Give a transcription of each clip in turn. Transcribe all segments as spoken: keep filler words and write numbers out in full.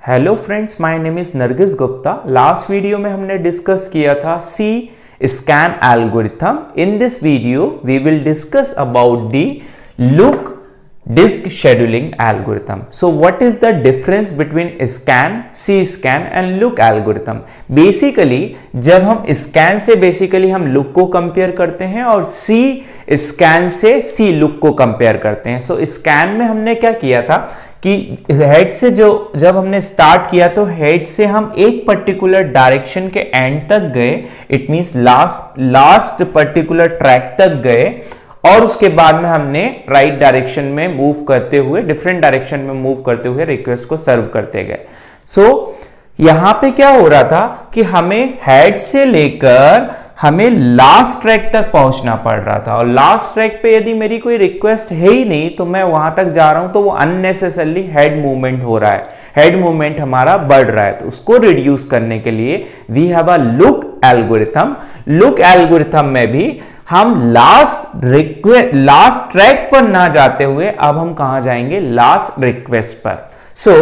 Hello friends, my name is Nargis Gupta. Last video में हमने discuss किया था C scan algorithm. In this video we will discuss about the look disk scheduling algorithm. So what is the difference between scan, C scan and look algorithm? Basically जब हम scan से basically हम look को compare करते हैं और C scan से C look को compare करते हैं। So scan में हमने क्या किया था कि हेड से जो जब हमने स्टार्ट किया तो हेड से हम एक पर्टिकुलर डायरेक्शन के एंड तक गए, it means last last particular track तक गए और उसके बाद में हमने राइट डायरेक्शन में मूव करते हुए डिफरेंट डायरेक्शन में मूव करते हुए रिक्वेस्ट को सर्व करते गए। सो so, यहां पे क्या हो रहा था कि हमें हेड से लेकर हमें लास्ट ट्रैक तक पहुंचना पड़ रहा था और लास्ट ट्रैक पे यदि मेरी कोई रिक्वेस्ट है ही नहीं तो मैं वहां तक जा रहा हूं तो वो अननेसेसरली हेड मूवमेंट हो रहा है, हेड मूवमेंट हमारा बढ़ रहा है। तो उसको रिड्यूस करने के लिए we have a look algorithm. Look algorithm में भी हम लास्ट रिक्वेस्ट लास्ट ट्रैक पर ना जाते हुए अब हम कहां जाएंगे, लास्ट रिक्वेस्ट पर। So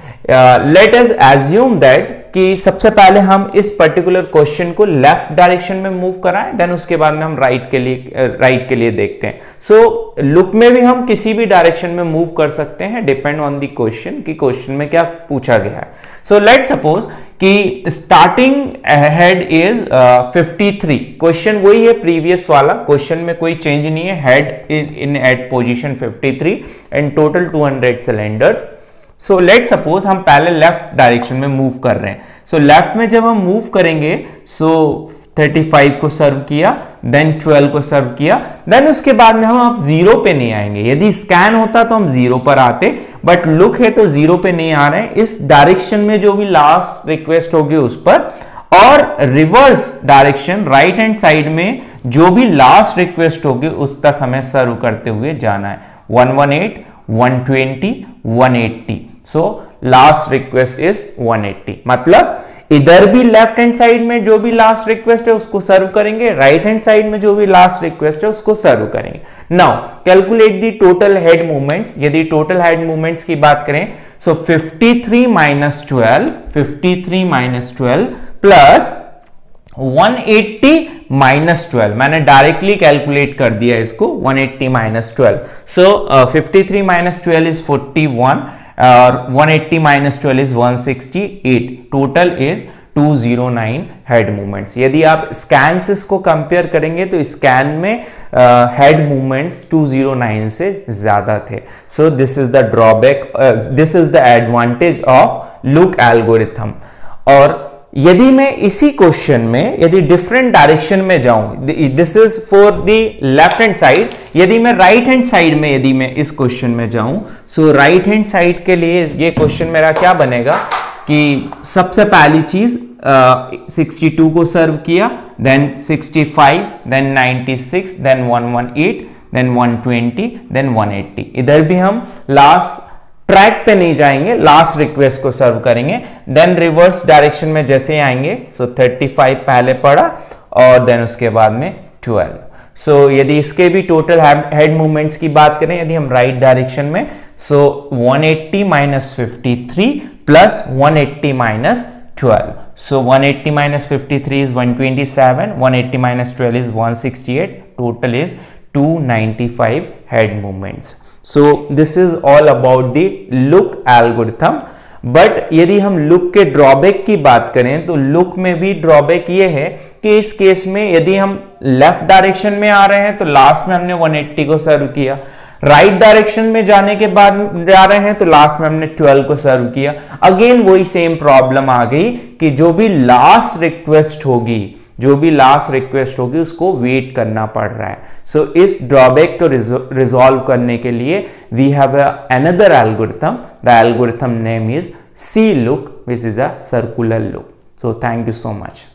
let us assume that कि सबसे पहले हम इस पर्टिकुलर क्वेश्चन को लेफ्ट डायरेक्शन में मूव कराएं, देन उसके बाद में हम राइट के लिए राइट right के लिए देखते हैं। सो so, लुक में भी हम किसी भी डायरेक्शन में मूव कर सकते हैं, डिपेंड ऑन द क्वेश्चन कि क्वेश्चन में क्या पूछा गया है। सो लेट सपोज कि starting head is fifty three, question वही है प्रीवियस वाला, क्वेश्चन में कोई चेंज नहीं है। Head in at position fifty three and total two hundred cylinders. So let suppose हम पहले लेफ्ट डायरेक्शन में मूव कर रहे हैं। सो so, लेफ्ट में जब हम मूव करेंगे सो so, थर्टी फाइव को सर्व किया, देन ट्वेल्व को सर्व किया, देन उसके बाद में हम अब जीरो पे नहीं आएंगे। यदि स्कैन होता तो हम जीरो पर आते, बट लुक है तो जीरो पे नहीं आ रहे हैं। इस डायरेक्शन में जो भी लास्ट रिक्वेस्ट होगी उस पर, और reverse direction right hand side में जो भी लास्ट रिक्वेस्ट होगी उस तक हमें सर्व करते हुए जाना है। One one eight, one twenty, one eighty. So last request is one eighty. मतलब इधर भी लेफ्ट हैंड साइड में जो भी लास्ट रिक्वेस्ट है उसको सर्व करेंगे, राइट हैंड साइड में जो भी लास्ट रिक्वेस्ट है उसको सर्व करेंगे। Now calculate the total head movements. यदि टोटल हेड मूवमेंट्स की बात करें so fifty three minus twelve, fifty three minus twelve plus one eighty minus twelve, मैंने डायरेक्टली कैलकुलेट कर दिया इसको, one eighty minus twelve. So fifty three minus twelve is forty one और one eighty minus twelve is one sixty eight. Total is two zero nine head movements. यदि आप scan से इसको compare करेंगे तो स्कैन में head movements two zero nine से ज्यादा थे। So this is the drawback, this is the advantage of look algorithm. और यदि मैं इसी क्वेश्चन में यदि डिफरेंट डायरेक्शन में जाऊं, this is for the left hand side, यदि मैं राइट हैंड साइड में यदि मैं इस क्वेश्चन में जाऊं, सो राइट हैंड साइड के लिए ये क्वेश्चन मेरा क्या बनेगा कि सबसे पहली चीज सिक्सटी टू को सर्व किया, then sixty five, then ninety six, then one one eight, then one twenty, then one eighty. इधर भी हम लास्ट ट्रैक पे नहीं जाएंगे, लास्ट रिक्वेस्ट को सर्व करेंगे। देन रिवर्स डायरेक्शन में जैसे आएंगे सो थर्टी फाइव पहले पड़ा और देन उसके बाद में ट्वेल्व। सो so, यदि इसके भी टोटल हेड मूवमेंट्स की बात करें यदि हम राइट डायरेक्शन में, so one eighty minus fifty three plus one eighty minus twelve. So one eighty minus fifty three is one twenty seven, one eighty minus twelve is one sixty eight, total is two ninety five head movements. So this is all about the look algorithm. But यदि हम look के drawback की बात करें तो look में भी drawback ये है कि इस केस में यदि हम लेफ्ट डायरेक्शन में आ रहे हैं तो लास्ट में हमने वन एट्टी को सर्व किया, राइट डायरेक्शन में जाने के बाद जा रहे हैं तो लास्ट में हमने ट्वेल्व को सर्व किया। अगेन वही सेम प्रॉब्लम आ गई कि जो भी लास्ट रिक्वेस्ट होगी जो भी लास्ट रिक्वेस्ट होगी उसको वेट करना पड़ रहा है। सो so, इस ड्रॉबैक को रिजॉल्व करने के लिए we have another algorithm. The algorithm name is C look, which is a circular look. So thank you so much.